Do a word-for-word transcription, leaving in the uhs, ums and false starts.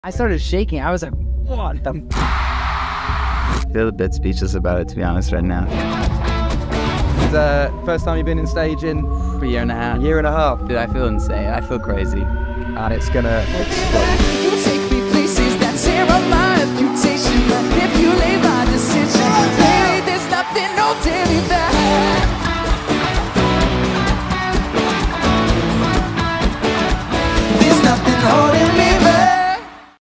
I started shaking. I was like, what the f? I feel a bit speechless about it, to be honest, right now. It's the uh, first time you've been in stage in For a year and a half. a year and a half. Dude, I feel insane. I feel crazy. And it's gonna explode.